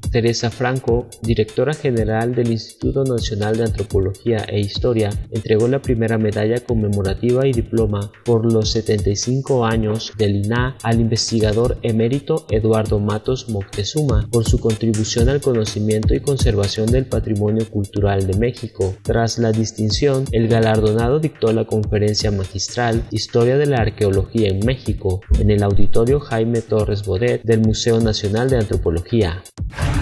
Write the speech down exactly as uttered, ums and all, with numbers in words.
Teresa Franco, directora general del Instituto Nacional de Antropología e Historia, entregó la primera medalla conmemorativa y diploma por los setenta y cinco años del I N A H al investigador emérito Eduardo Matos Moctezuma por su contribución al conocimiento y conservación del patrimonio cultural de México. Tras la distinción, el galardonado dictó la conferencia magistral Historia de la Arqueología en México en el Auditorio Jaime Torres Bodet del Museo Nacional de Antropología.